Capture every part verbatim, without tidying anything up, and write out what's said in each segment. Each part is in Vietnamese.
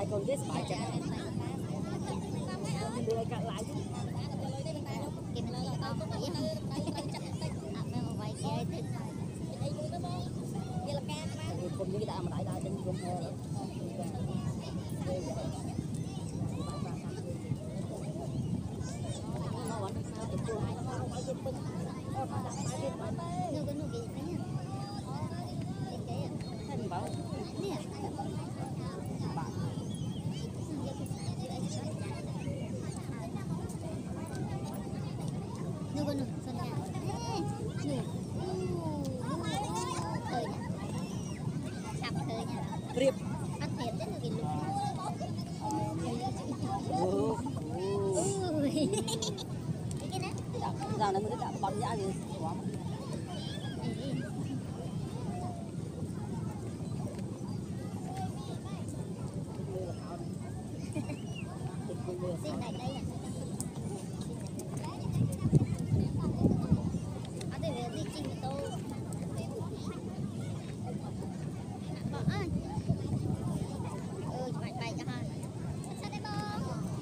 lại còn biết bài chạy đưa cạn lại chứ kìm lên là con có vậy không à mấy mà vậy kia thì kia là ca cùng với cái đà mà đại đại trên cùng hè đó nuôi cái nuôi cái gì nhá thành bảo nè nuôi con nuôi xuân nhà nuôi thời nè sập thời nha riệp bắt thiệt đấy nuôi cái lúa cái này giờ nó mới đã bắn nhã gì quá xin này đây à ở đây về đi chinh tô bỏ ơi ừ phải bay cho ha sao đây bông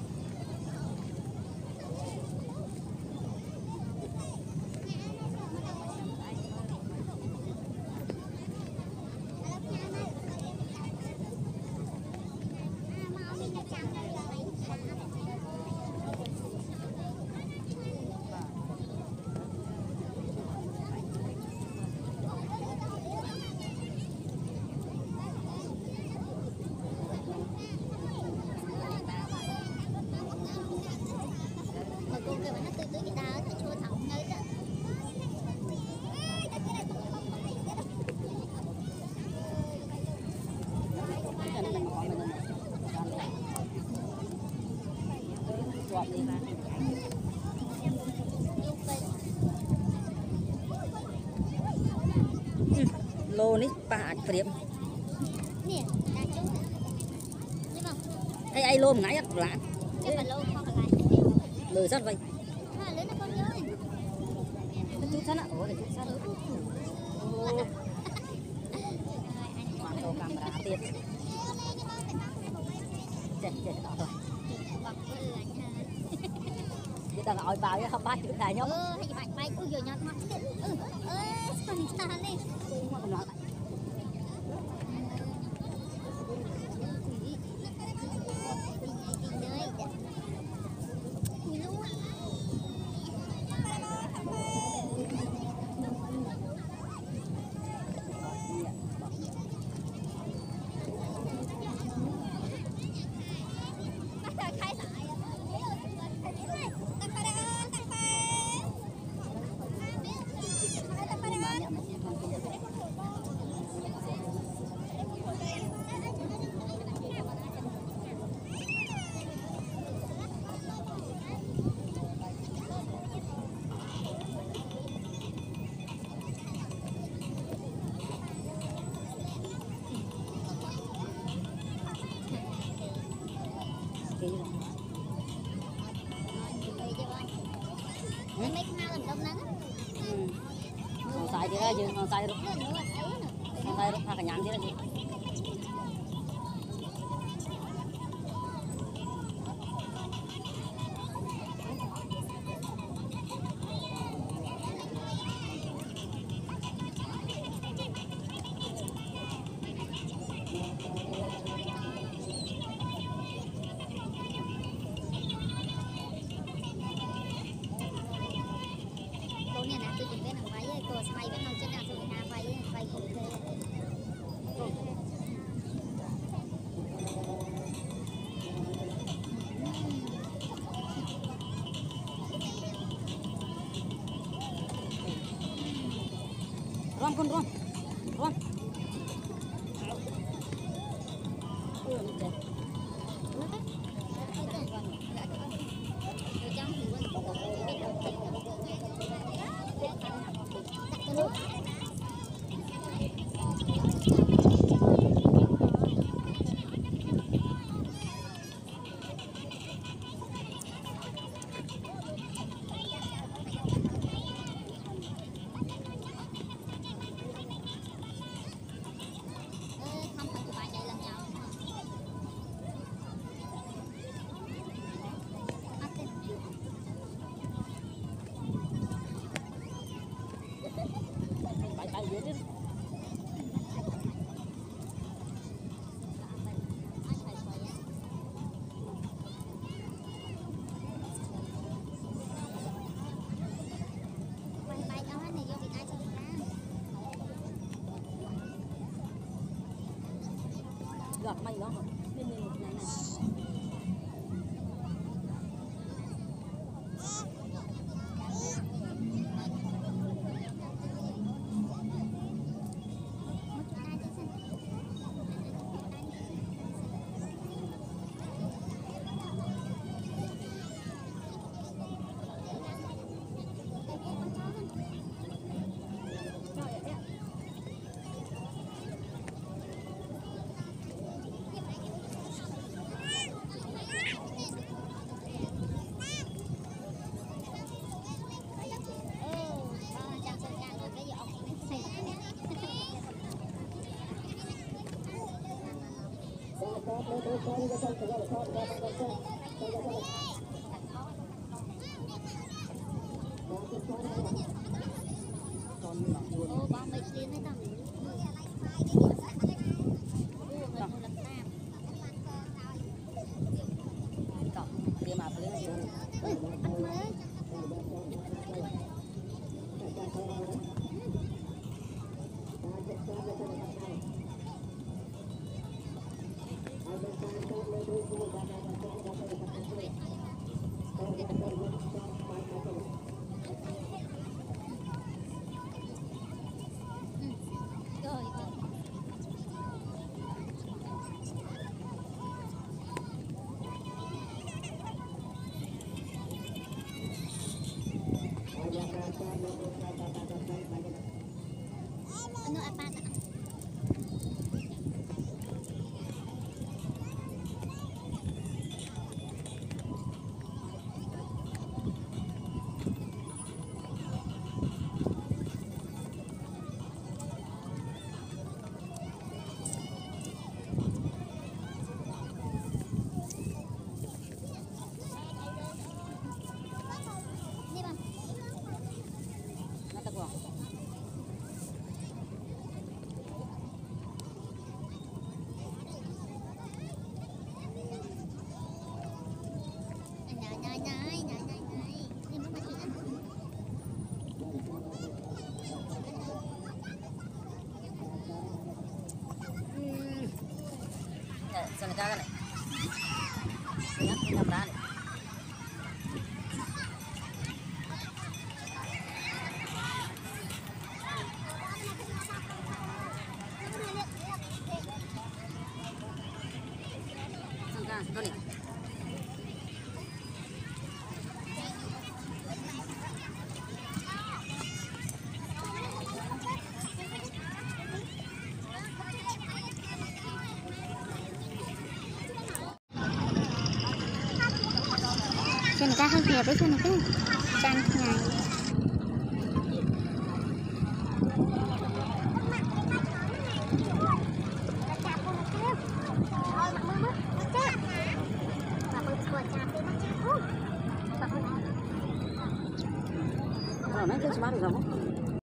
cô kêu nó tươi tươi cái đá nó chua thẳng nơi đó lô ní bà riệp nè đang chung nhưng mà ai ai lô ngái ắt lạ nhưng mà lô không lại lười rất vậy à lớn nó con ơi chút sát ạ ủa để chút sát bạn đồ camera tiền chết chết đó thôi người ta gọi vào cái không bắt chữ này nhóc ừ hay bạn bay ui rồi nhọt mặt ừ ơi sao sao đi mấy cái nào làm đông nắng không sai thì ra chứ không sai được không sai được thằng cả nhám chứ là gì Ron con Ron Ron bạc mày đó bên mình này này ô ba mấy kia đấy tao dia mah beli dia. Ano apa tak? Ni bang. Nak tak buang. Sana jaga nih. Ingat ingat berani. Sana, Tony. Cho người ta hơi đẹp đấy cho nó cái chăn ngày